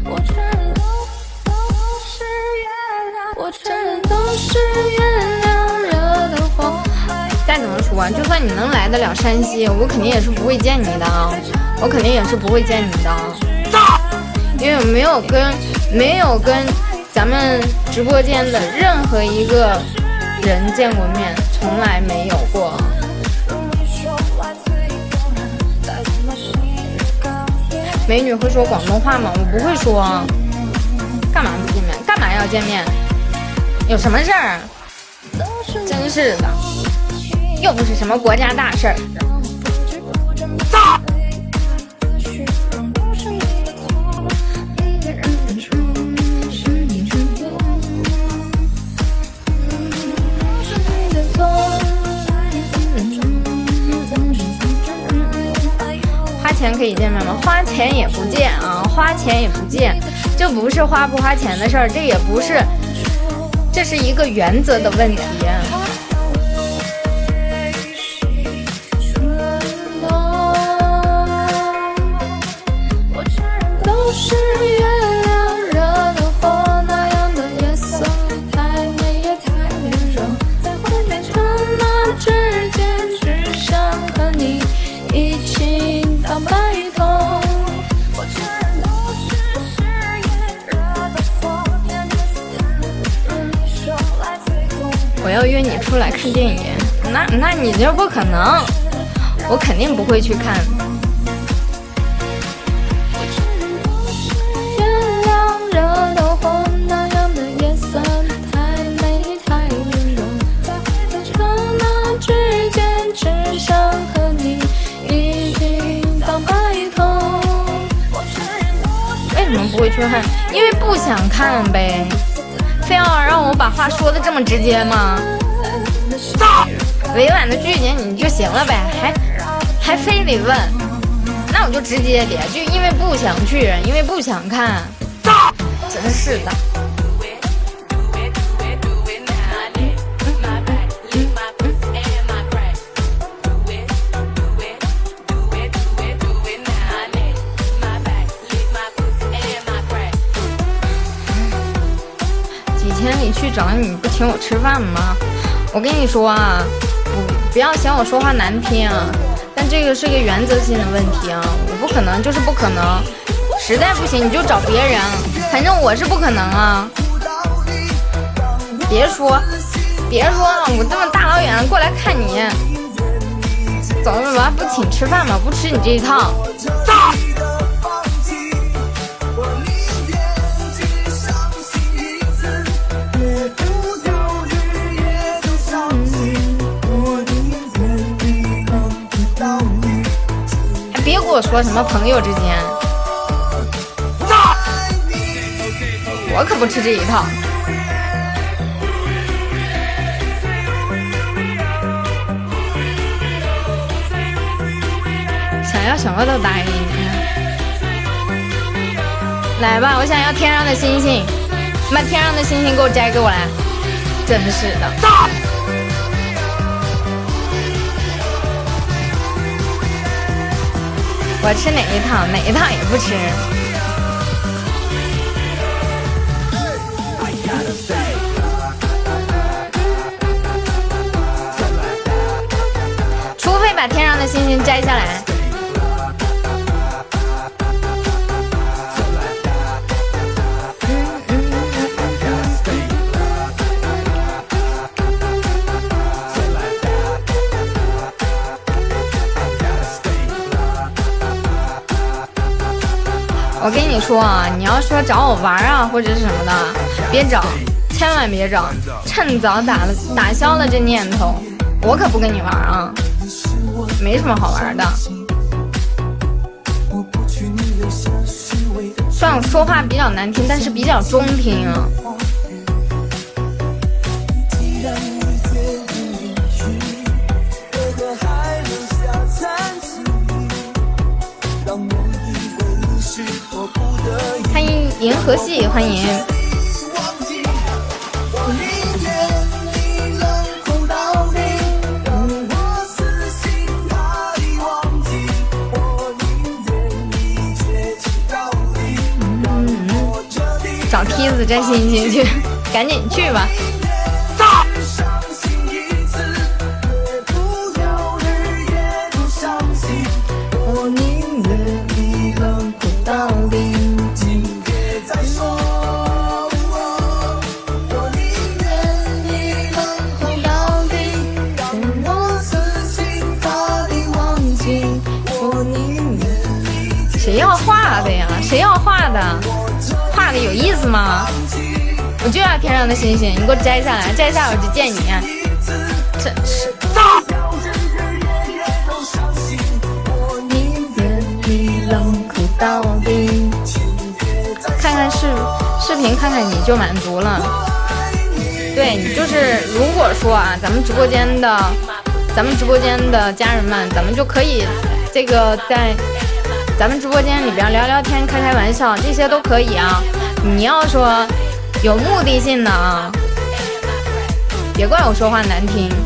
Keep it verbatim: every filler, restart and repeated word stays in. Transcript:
我承认都都是月亮，我承认都是月亮惹的祸。再怎么说啊，就算你能来得了山西，我肯定也是不会见你的啊，我肯定也是不会见你的，因为我没有跟没有跟咱们直播间的任何一个人见过面，从来没有过。美女会说广东话吗？我不会说。干嘛不见面？干嘛要见面？有什么事儿？真是的，又不是什么国家大事儿。花钱可以见面吗？花钱也不见啊，花钱也不见，这不是花不花钱的事儿，这也不是，这是一个原则的问题。都是月亮惹的祸，那样的夜色太美也太温柔，在昏暗刹那之间，只想和你一起到白头。我承认都是誓言惹的祸，你说来最痛。我要约你出来看电影，那那你这不可能，我肯定不会去看。不会去看，因为不想看呗。非要让我把话说的这么直接吗？委婉的拒绝你就行了呗，还还非得问，那我就直接点，就因为不想去，因为不想看，真是的。千里去找你，不请我吃饭吗？我跟你说啊，不不要嫌我说话难听啊，但这个是个原则性的问题啊，我不可能就是不可能，实在不行你就找别人，反正我是不可能啊。别说别说我这么大老远过来看你，走吧，不请吃饭吧，不吃你这一套。别跟我说什么朋友之间，我可不吃这一套。想要什么都答应你，来吧，我想要天上的星星，把天上的星星给我摘给我来，真是的。我吃哪一套，哪一套也不吃。除非把天上的星星摘下来。我跟你说啊，你要说找我玩啊或者是什么的，别找，千万别找，趁早打了打消了这念头，我可不跟你玩啊，没什么好玩的。虽然我说话比较难听，但是比较中听啊。欢迎银河系，欢迎。嗯找梯子摘星星去，赶紧去吧。谁要画的呀？谁要画的？画的有意思吗？我就要天上的星星，你给我摘下来，摘下我就见你。真是。看看视视频，看看你就满足了。对你就是，如果说啊，咱们直播间的，咱们直播间的家人们，咱们就可以这个在。咱们直播间里边聊聊天、开开玩笑，这些都可以啊。你要说有目的性的啊，别怪我说话难听。